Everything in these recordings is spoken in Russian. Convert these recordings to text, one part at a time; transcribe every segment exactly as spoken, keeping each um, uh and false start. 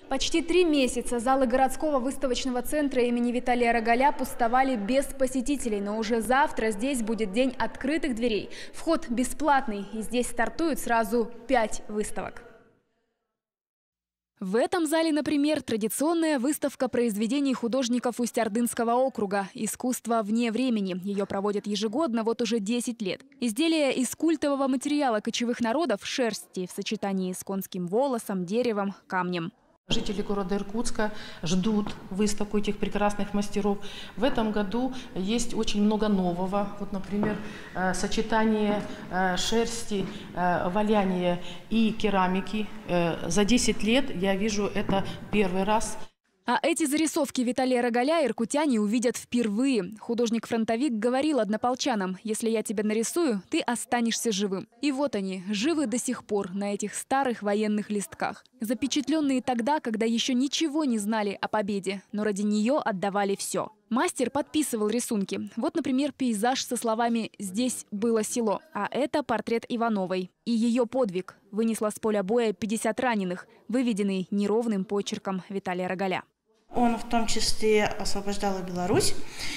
Почти три месяца залы городского выставочного центра имени Виталия Рогаля пустовали без посетителей. Но уже завтра здесь будет день открытых дверей. Вход бесплатный, и здесь стартуют сразу пять выставок. В этом зале, например, традиционная выставка произведений художников Усть-Ордынского округа «Искусство вне времени». Ее проводят ежегодно вот уже десять лет. Изделия из культового материала кочевых народов – шерсти в сочетании с конским волосом, деревом, камнем. Жители города Иркутска ждут выставку этих прекрасных мастеров. В этом году есть очень много нового. Вот, например, сочетание шерсти, валяния и керамики. За десять лет я вижу это первый раз. А эти зарисовки Виталия Рогаля иркутяне увидят впервые. Художник-фронтовик говорил однополчанам: «Если я тебя нарисую, ты останешься живым». И вот они, живы до сих пор на этих старых военных листках. Запечатленные тогда, когда еще ничего не знали о победе, но ради нее отдавали все. Мастер подписывал рисунки. Вот, например, пейзаж со словами «Здесь было село». А это портрет Ивановой. И ее подвиг. Вынесла с поля боя пятьдесят раненых, выведенный неровным почерком Виталия Рогаля. Он в том числе освобождал Беларусь.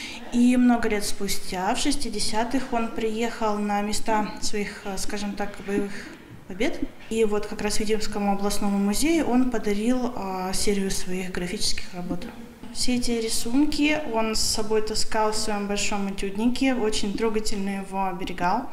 И много лет спустя, в шестидесятых, он приехал на места своих, скажем так, боевых побед. И вот как раз Витебскому областному музею он подарил а, серию своих графических работ. Все эти рисунки он с собой таскал в своем большом этюднике, очень трогательно его оберегал.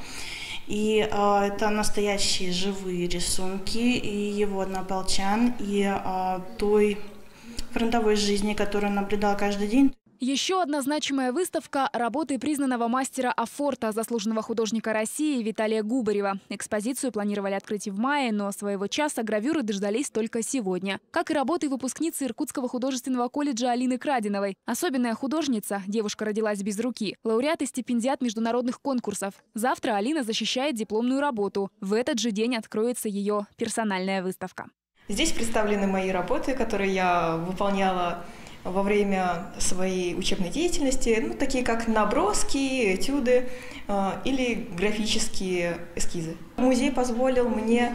И э, это настоящие живые рисунки и его однополчан, и э, той фронтовой жизни, которую он наблюдал каждый день. Еще одна значимая выставка – работы признанного мастера афорта, заслуженного художника России Виталия Губарева. Экспозицию планировали открыть в мае, но своего часа гравюры дождались только сегодня. Как и работы выпускницы Иркутского художественного колледжа Алины Крадиновой. Особенная художница, девушка родилась без руки, лауреат и стипендиат международных конкурсов. Завтра Алина защищает дипломную работу. В этот же день откроется ее персональная выставка. Здесь представлены мои работы, которые я выполняла во время своей учебной деятельности, ну, такие как наброски, этюды э, или графические эскизы. Музей позволил мне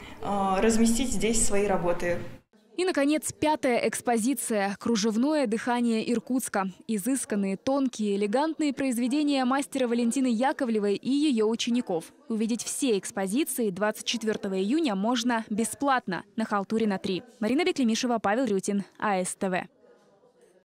э, разместить здесь свои работы. И, наконец, пятая экспозиция «Кружевное дыхание Иркутска». Изысканные, тонкие, элегантные произведения мастера Валентины Яковлевой и ее учеников. Увидеть все экспозиции двадцать четвёртого июня можно бесплатно на Халтурина три. Марина Беклемишева, Павел Рютин, А Эс Тэ Вэ.